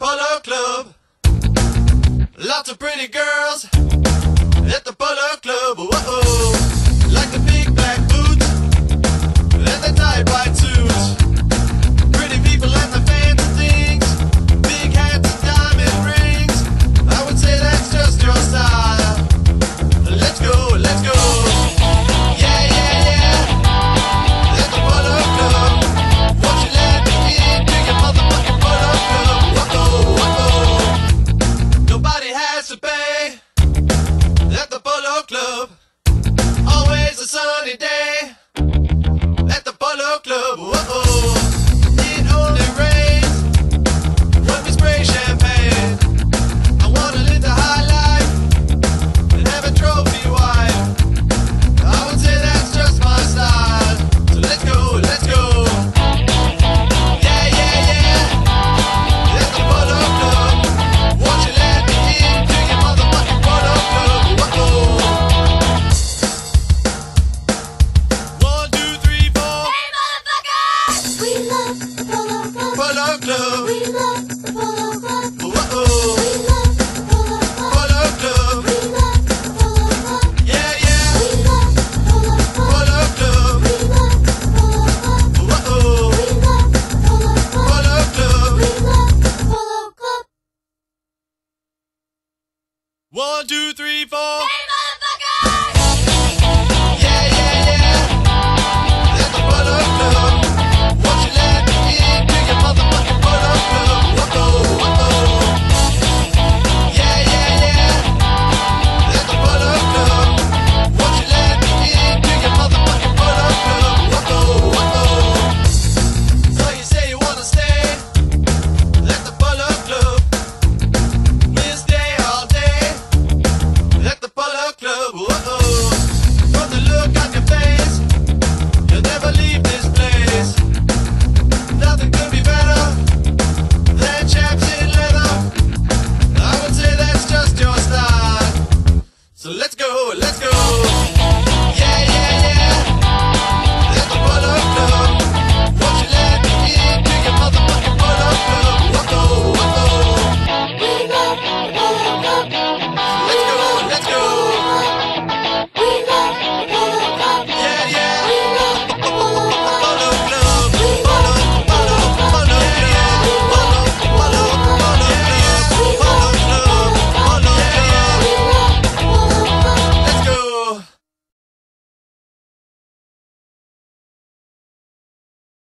Polo Club. Lots of pretty girls at the Polo Club. Whoa, like the big black boots and the tight white suits. Pretty people and the fancy things, big hats and diamond rings. I would say that's just your style. Let's go, let's go. Yeah, yeah, yeah. At the Polo Club. Won't you let me in to your motherfucking Polo Club? Whoa, whoa. Nobody has to pay at the Polo Club. Always a sunny day at the Polo Club. Whoa, it only rains when we spray champagne. I wanna live the high life and have a trophy wife. I would say that's just my style. So let's go, let's go. Yeah, yeah, yeah. At the Polo Club. Won't you let me in to your motherfucking Polo Club? Whoa. 1, 2, 3, 4. Hey, motherfuckers! We love the Polo Club. Polo Club. We love the Polo Club. Whoa. We love the Polo Club. Polo Club. We love the Polo Club. Yeah, yeah. We love the Polo Club. Polo Club. We love the Polo Club. Whoa. We love the Polo Club. Polo Club. We love the Polo Club. 1, 2, 3, 4. Hey,